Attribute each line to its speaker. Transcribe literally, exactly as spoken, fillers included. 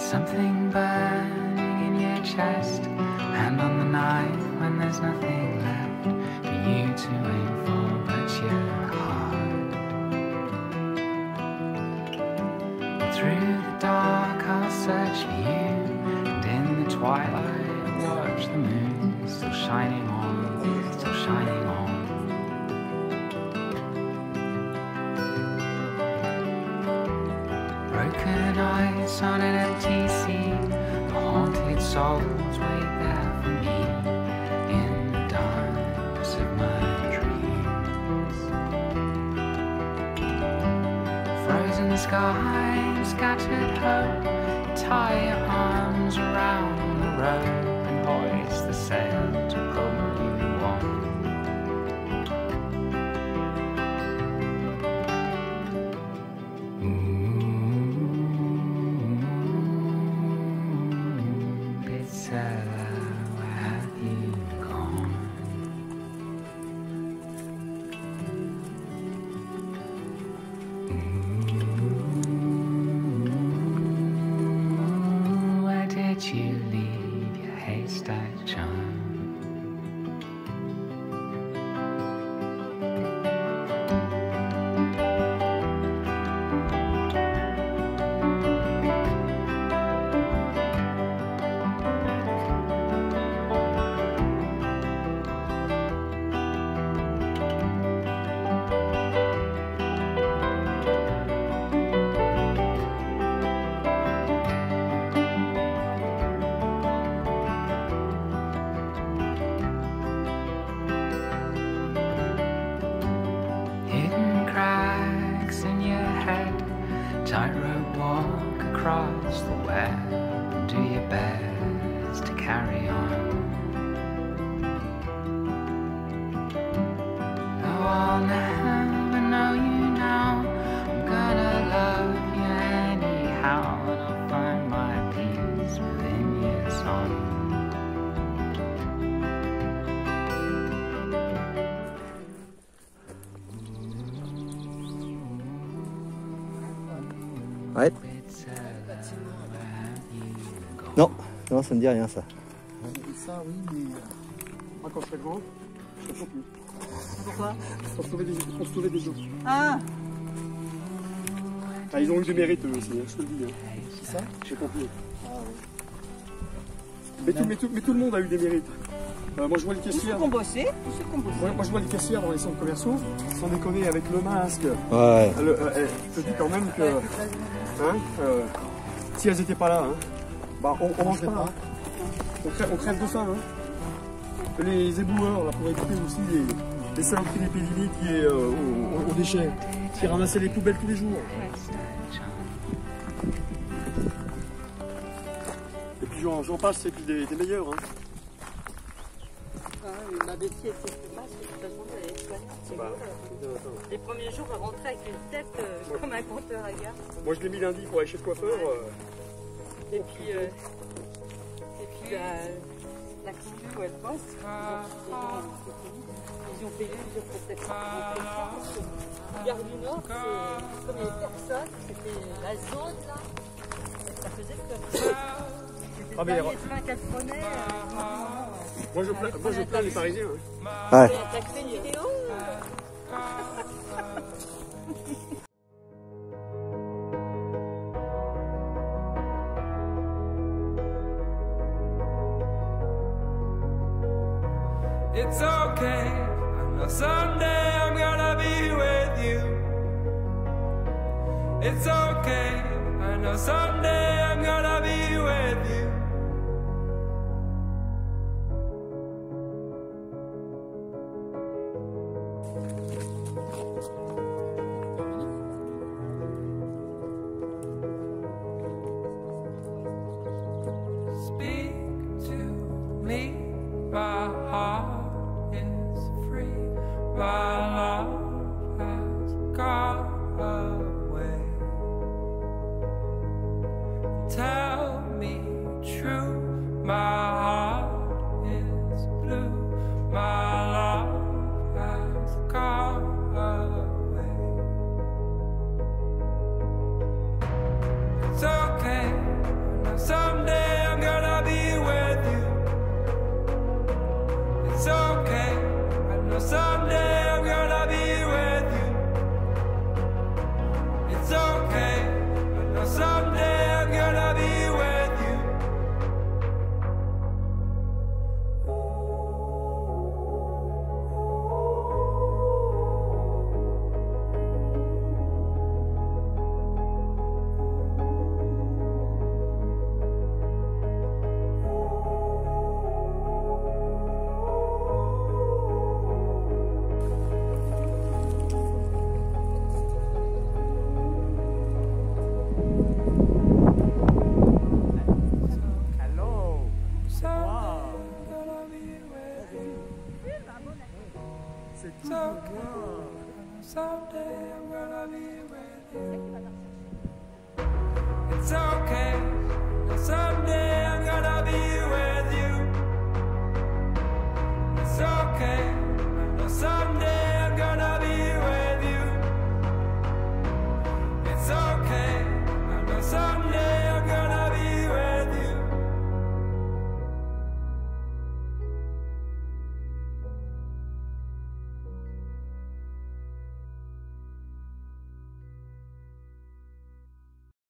Speaker 1: something burning in your chest, and on the night when there's nothing left for you to aim for but your heart. Through the dark I'll search for you, and in the twilight watch the moon still shining on, still shining on. Broken eyes on an empty sea, the haunted souls wait there for me in the darkness of my dreams. Frozen sky, scattered hope, tie your arms around the rope and hoist the sail to pull you on. You leave your haystack charm. Tightrope walk across the web and do your best to carry on. Though I'll never know you now, I'm gonna love you anyhow, and I'll find my peace within your song.
Speaker 2: Ouais. Non, non, ça me dit rien ça.
Speaker 3: Ça, oui, mais moi quand je serai grand, je ne serai plus. Pourquoi? Pour sauver des, pour sauver des gens.
Speaker 4: Ah.
Speaker 3: Ah, ils ont eu des mérites eux aussi, je te le dis. Hein.
Speaker 4: C'est ça?
Speaker 3: J'ai compris. Ah, oui. mais, tout, mais, tout, mais tout le monde a eu des mérites. Euh, moi je vois les caissières.
Speaker 4: Tous ceux qui ont bossé, tous ceux qui ont bossé.
Speaker 3: Moi, moi je vois les caissières dans les centres commerciaux, sans déconner avec le masque.
Speaker 2: Ouais.
Speaker 3: Le, euh, je te dis quand même que hein, euh, si elles n'étaient pas là, hein, bah on, on mange pas. Hein. On, crève, on crève de faim. Hein. Les éboueurs là, pour éviter aussi les, les saloperies d'épidémie qui est euh, aux, aux déchets, qui ramassaient les poubelles tous les jours. Et puis j'en passe, c'est des, des meilleurs. Hein.
Speaker 4: Ah, ma Betty était plus basse, de toute façon, elle est soignante. Bah, les premiers jours, elle rentrait avec une tête euh, ouais. comme un compteur à gare.
Speaker 3: Moi, je l'ai mis lundi pour aller chez le coiffeur. Euh...
Speaker 4: Et puis, euh, et puis la, la clinique où elle bosse, ils ont payé, ils ont peut-être pas payé. Gare du Nord, c'est comme il y avait personne, c'était la zone là, ça faisait peur.
Speaker 3: Ah, mais...
Speaker 4: Les pleins qu'elle prenait. Euh,
Speaker 3: Moi je plains, moi je plains les Parisiens.
Speaker 2: Hein. Ouais.
Speaker 4: T'as fait une vidéo?
Speaker 1: It's okay, I know someday I'm gonna be with you. It's okay, I know someday I'm gonna be with you. Speak to me, my heart is free, my love has gone away. Tell me true, my heart is blue, my love has gone away. It's okay, I know
Speaker 3: c'est toujours moi.
Speaker 1: Someday I'm gonna be ready. It's okay. Someday